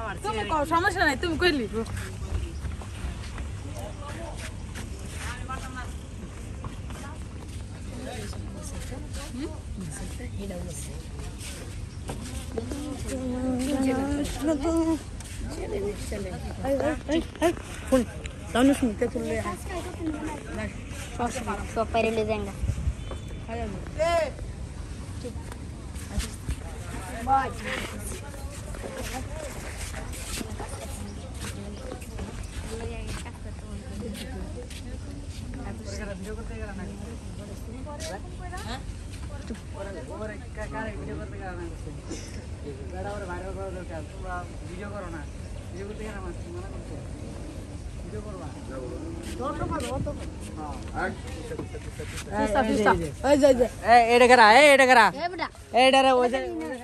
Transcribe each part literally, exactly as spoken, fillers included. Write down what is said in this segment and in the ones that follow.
তুমি কও সমস্যা নাই তুমি কইলি Danos mi te tulle. So pare le जाएंगे. Bye. ভিডিও করো না ভিডিও করতে গেলে মাছ মনে করছো ভিডিও করবা এই যে যে এই এটা করা এই এটা করা ए बेटा এইটা রে ওই যে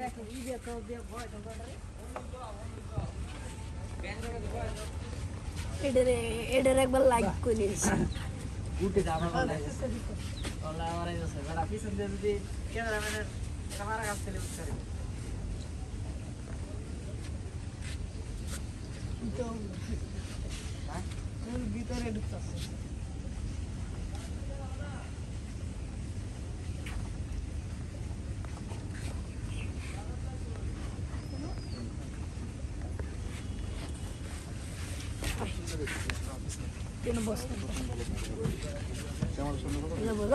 এডরে এডরে একবার লাইক করে দিস উঠে যাবে বলে আল্লাহ আমারে আছে বড় পিছন দিয়ে যদি ক্যামেরাম্যানের ক্যামেরা কাছ থেকে উঠতে পারে ভিতরে ঢুকতাছে কেন বসতে না বলা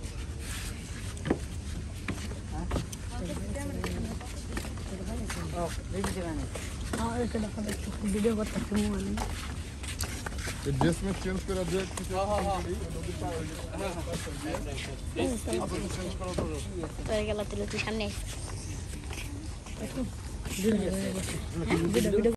ও দেখি দেখানে हां এটা দেখো একটু ভিডিও করতে কেমন মানে E ड्रेस में चेंज करा दे हां हां हां তো গেল তুই সামনে ভিডিও